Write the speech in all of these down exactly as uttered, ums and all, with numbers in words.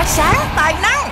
sáng tài năng.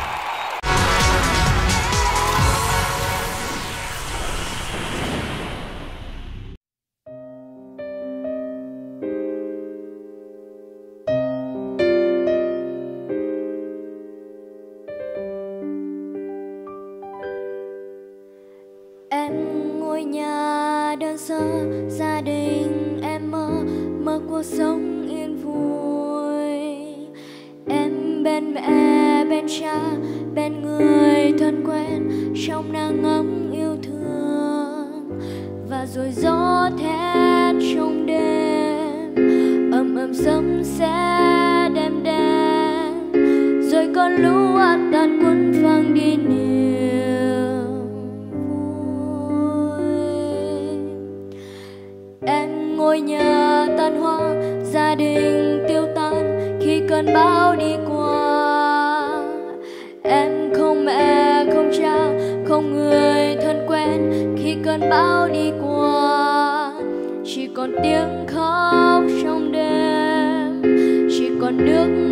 Em ngôi nhà đơn sơ, gia đình em mơ, mơ cuộc sống yên vui. Em bên mẹ, bên cha, bên người thân quen, trong nắng ấm yêu thương. Và rồi gió thét trong đêm, ầm ầm sấm sét đêm đen. Rồi con lũ át tàn cuốn phăng đi niềm vui. Em ngôi nhà tan hoang, gia đình tiêu tan khi cơn bão đi qua. Em không mẹ, không cha, không người thân quen khi cơn bão đi qua. Chỉ còn tiếng khóc trong đêm, chỉ còn nước